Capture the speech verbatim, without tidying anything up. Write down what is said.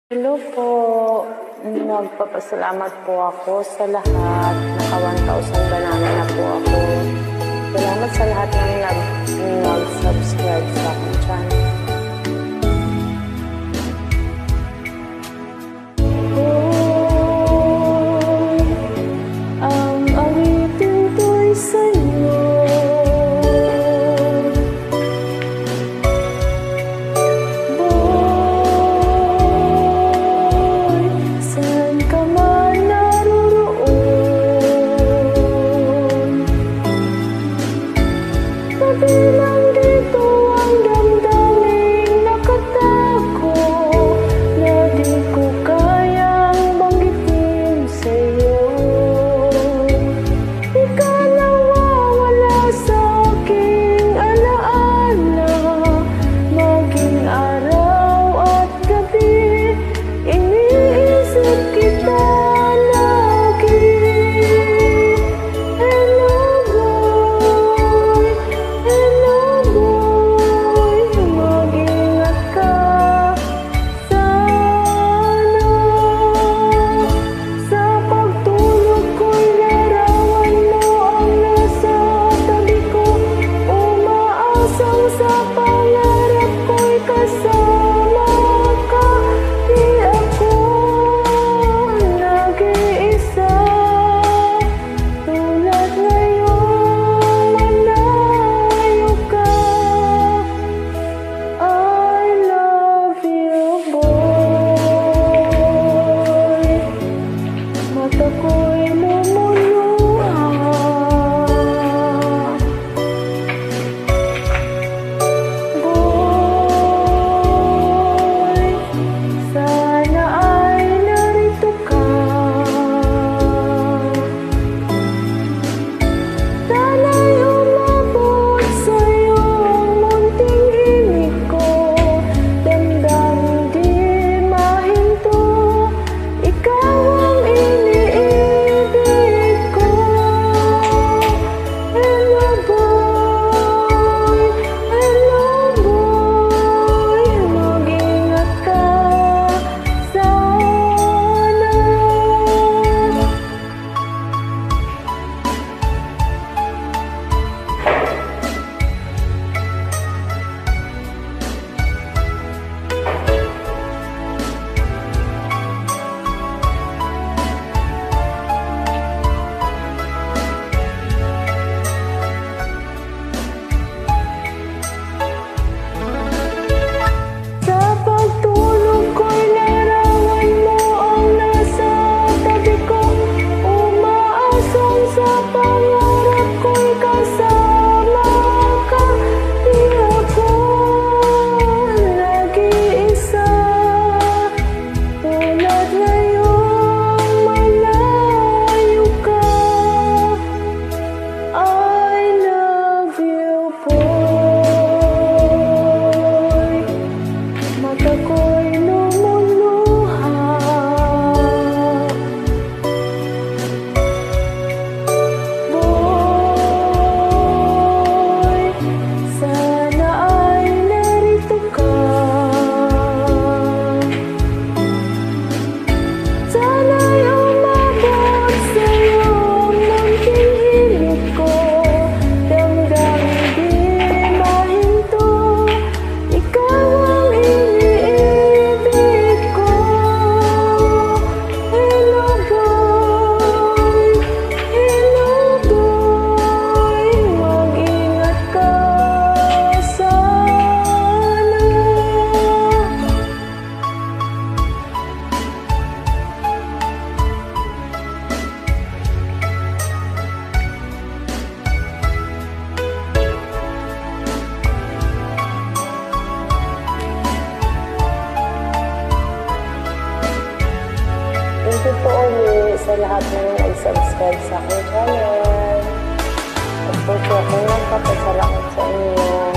Hello po. Nagpapasalamat po ako sa lahat. Naka one thousand banana na po ako. Salamat sa lahat ng nag-subscribe sa aking channel. Bilang dito ang damdaming nakatago na di ko kayang banggitin sa'yo. Di ka nawawala sa aking alaala, maging araw at gabi, iniisip kita lagi. Sa pangarap ko'y kasama ka, di ako nag-iisa. Tulad ngayong malayo ka. I love you, boy. Mata ko'y lumuluha. Thank you po ulit sa lahat ng nag-subscribe sa aking channel. At po po akong nagpapasalamat sa inyo.